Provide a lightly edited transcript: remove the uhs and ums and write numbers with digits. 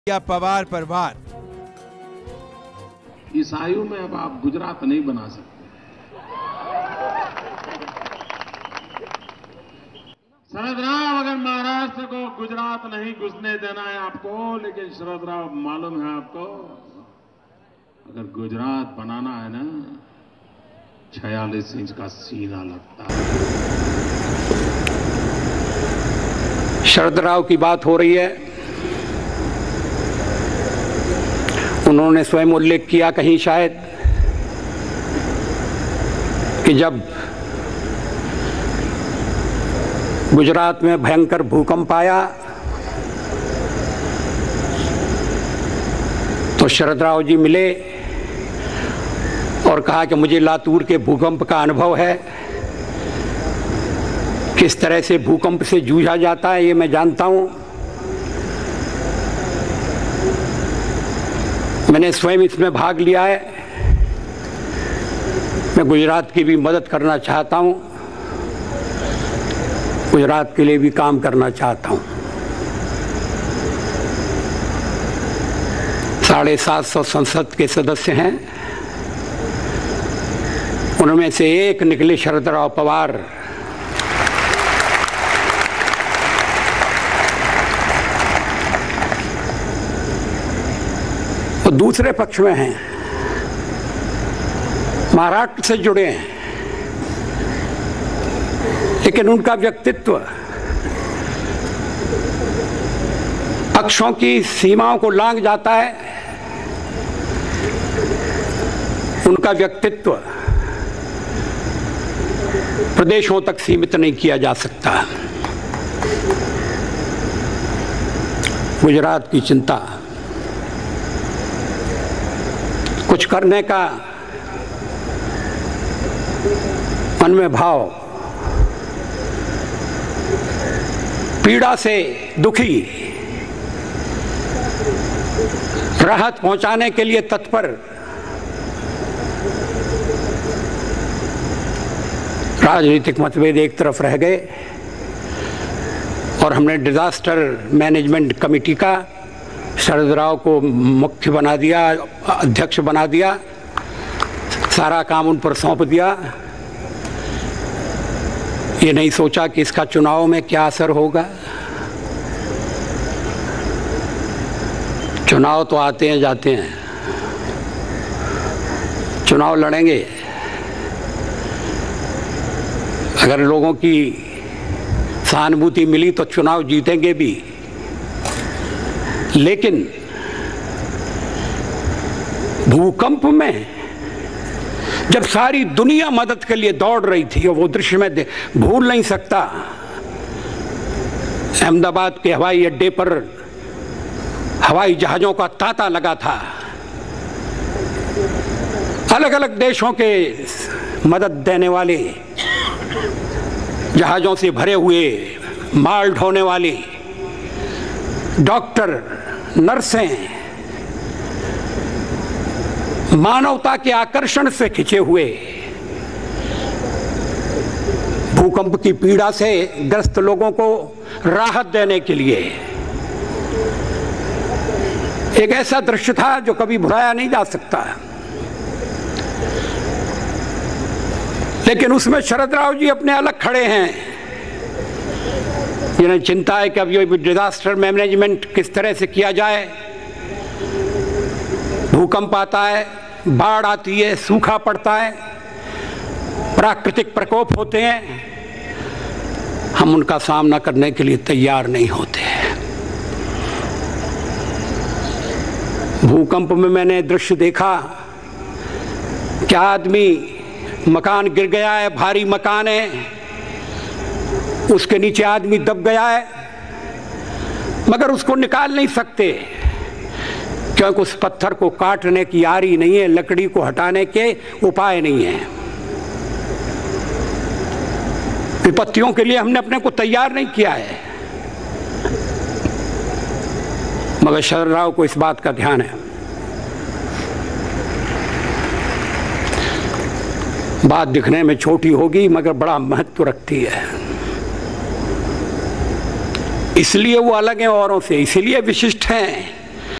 या पवार पर वार। इस आयु में अब आप गुजरात नहीं बना सकते। शरद राव, अगर महाराष्ट्र को गुजरात नहीं घुसने देना है आपको, लेकिन शरद राव मालूम है आपको, अगर गुजरात बनाना है ना, 46 इंच का सीना लगता है। शरद राव की बात हो रही है। उन्होंने स्वयं उल्लेख किया कहीं शायद कि जब गुजरात में भयंकर भूकंप आया तो शरद राव जी मिले और कहा कि मुझे लातूर के भूकंप का अनुभव है, किस तरह से भूकंप से जूझा जाता है ये मैं जानता हूं। मैंने स्वयं इसमें भाग लिया है। मैं गुजरात की भी मदद करना चाहता हूं, गुजरात के लिए भी काम करना चाहता हूं। 750 संसद के सदस्य हैं, उनमें से एक निकले शरद राव पवार। वो दूसरे पक्ष में हैं, महाराष्ट्र से जुड़े हैं, लेकिन उनका व्यक्तित्व पक्षों की सीमाओं को लांघ जाता है। उनका व्यक्तित्व प्रदेशों तक सीमित नहीं किया जा सकता। गुजरात की चिंता, कुछ करने का मन में भाव, पीड़ा से दुखी, राहत पहुंचाने के लिए तत्पर, राजनीतिक मतभेद एक तरफ रह गए और हमने डिजास्टर मैनेजमेंट कमेटी का शरद राव को मुख्य बना दिया, अध्यक्ष बना दिया, सारा काम उन पर सौंप दिया। ये नहीं सोचा कि इसका चुनाव में क्या असर होगा। चुनाव तो आते हैं जाते हैं, चुनाव लड़ेंगे। अगर लोगों की सहानुभूति मिली तो चुनाव जीतेंगे भी, लेकिन भूकंप में जब सारी दुनिया मदद के लिए दौड़ रही थी, वो दृश्य में भूल नहीं सकता। अहमदाबाद के हवाई अड्डे पर हवाई जहाजों का तांता लगा था, अलग अलग देशों के मदद देने वाले जहाजों से भरे हुए माल ढोने वाले डॉक्टर, नर्सें, मानवता के आकर्षण से खिंचे हुए भूकंप की पीड़ा से ग्रस्त लोगों को राहत देने के लिए एक ऐसा दृश्य था जो कभी भुलाया नहीं जा सकता। लेकिन उसमें शरद राव जी अपने अलग खड़े हैं, जिन्हें चिंता है कि अब ये डिजास्टर मैनेजमेंट किस तरह से किया जाए। भूकंप आता है, बाढ़ आती है, सूखा पड़ता है, प्राकृतिक प्रकोप होते हैं, हम उनका सामना करने के लिए तैयार नहीं होते। भूकंप में मैंने दृश्य देखा कि आदमी, मकान गिर गया है, भारी मकान है, उसके नीचे आदमी दब गया है, मगर उसको निकाल नहीं सकते क्योंकि उस पत्थर को काटने की आरी नहीं है, लकड़ी को हटाने के उपाय नहीं है। विपत्तियों के लिए हमने अपने को तैयार नहीं किया है, मगर शरद राव को इस बात का ध्यान है। बात दिखने में छोटी होगी मगर बड़ा महत्व रखती है। इसलिए वो अलग हैं औरों से, इसलिए विशिष्ट हैं